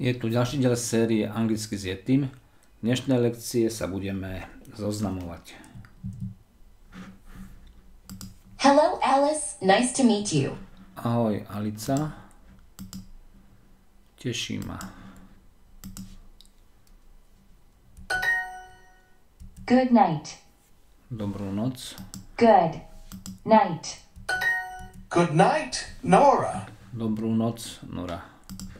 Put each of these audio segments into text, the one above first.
Je tu ďalší diel série Anglicky s Yetim. V dnešnej lekcie sa budeme zoznamovať. Hello, Alice. Nice to meet you. Ahoj, Alica. Teší ma. Good night. Dobrú noc. Good night. Good night, Nora. Dobrú noc, Nora.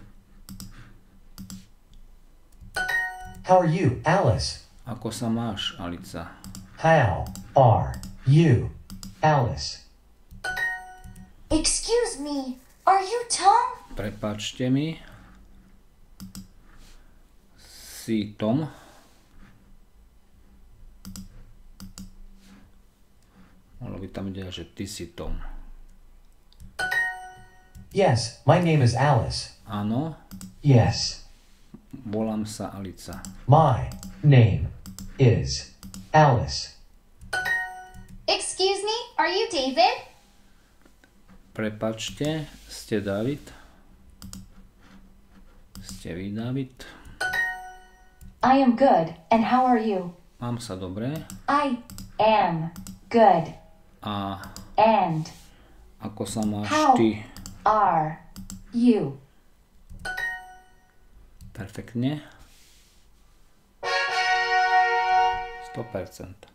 How are you, Alice? Ako sa máš, Alica? How are you, Alice? Excuse me. Are you Tom? Prepáčte mi. Si Tom? Mohlo by tam byť, že ty si Tom. Yes, my name is Alice. Áno, Yes, volám sa Alica. my name is Alice. Excuse me. Are you David? Prepáčte, ste David? Ste vy, David? I am good. And how are you? Mám sa dobre. I am good. A And ako sa máš how ty? are you? Perfektne. 100%.